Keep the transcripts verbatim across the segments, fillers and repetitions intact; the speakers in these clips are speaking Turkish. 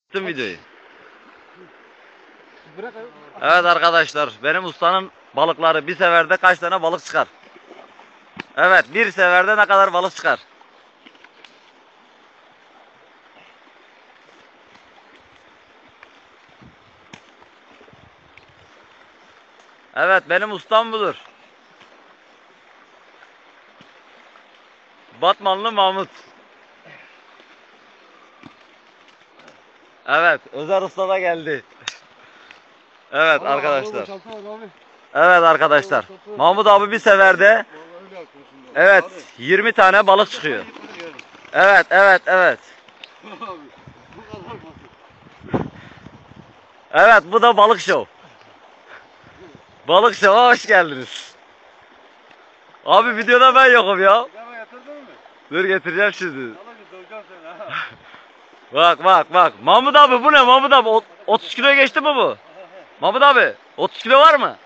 Tüm videoyu. Evet arkadaşlar, benim ustanın balıkları bir seferde kaç tane balık çıkar? Evet, bir seferde ne kadar balık çıkar? Evet, benim ustam budur. Batmanlı Mahmut. Evet, Özer Usta da geldi. Evet arkadaşlar. Evet arkadaşlar. Mahmut abi bir seferde evet yirmi tane balık çıkıyor. Evet, evet, evet. Evet, bu da balık show. Balık show'a hoş geldiniz. Abi videoda ben yokum ya. Dur getireceğim şimdi. Bak bak bak. Mahmut abi bu ne Mahmut abi? O- otuz kilo geçti mi bu? Mahmut abi otuz kilo var mı?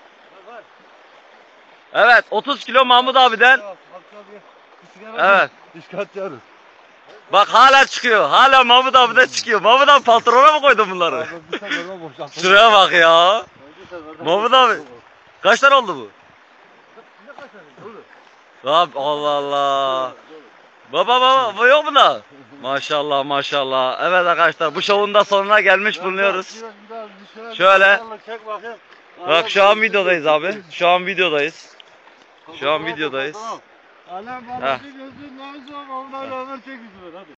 Evet otuz kilo Mahmut abiden. Evet. Bak hala çıkıyor. Hala Mahmut abiden çıkıyor. Mahmut abi patrona mı koydun bunları? Şuraya bak ya. Mahmut abi. Kaç tane oldu bu? Abi Allah Allah. Baba baba bu yok mu da? Maşallah maşallah. Evet arkadaşlar bu şovun da sonuna gelmiş bulunuyoruz. Şöyle. Bak şu an videodayız abi. Şu an videodayız. Şu an videodayız. Alem Heh. balığı gözün neyse ondan ömür çek yüzüne hadi.